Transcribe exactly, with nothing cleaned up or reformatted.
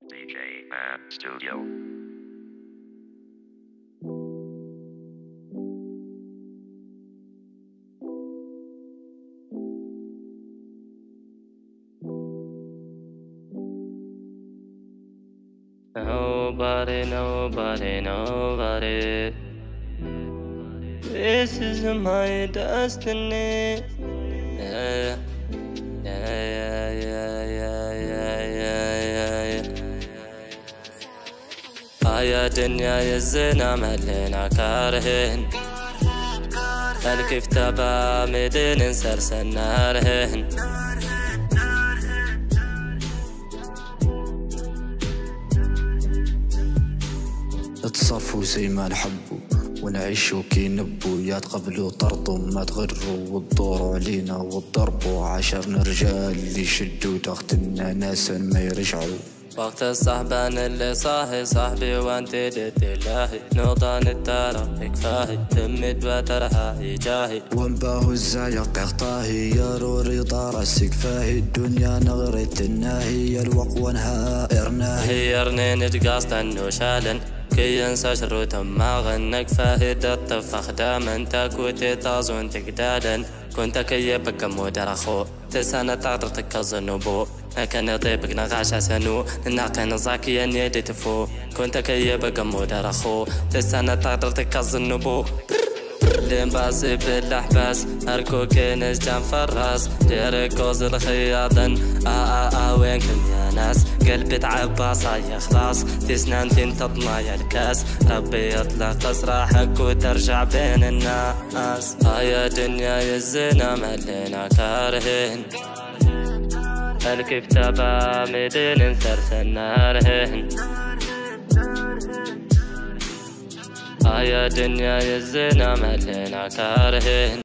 D J Fab Studio. Nobody, nobody, nobody. This is my destiny. Yeah, yeah, yeah, yeah, yeah, yeah, yeah, yeah. يا دنيا يا الزنا ملينا كارهن الكيف تبع مدين نسرسن نارهن اتصرفوا زي ما نحبوا ونعيشوا كي نبوا، يا تقبلوا طرطوا ما تغروا وتدوروا علينا وتضربوا. عشرنا رجال اللي يشدوا تختنا ناسا ما يرجعوا. وقت الصحبان اللي صاحي صاحبي وانت ضد الله نوضان الترى كفاهي تمت وترها جاهي وانباه الزايق يغطاهي يا روري طارسك فاهي الدنيا نغرت الناهي الوق وانها ارناهي هيرني نتقاصد انو شالن كي ينسى شروط ما غنك فاهد الطفخ داما تاكوتي تازون تقدادا كنت كيبك مودر اخو تسانا تعطرتك الظنوبو كان ضيبك نغاشا سنو ناقن زاكي نيدي تفو كنت كيبك مودر اخو تسانا تعطرتك الظنوبو لين باسي بالاحباس اركو كينس جام فراس ديركوز الخياطن اه اه اه وينكم يا ناس قلبي تعبى صايا خلاص تسنان تنتطنا يا الكاس ربي يطلق اسراحك وترجع بين الناس اه يا دنيا يا الزنا ملينا كارهن الكيف تبع مدين نسرسن نارهن يا دنيا يا الزنا ملينا كارهن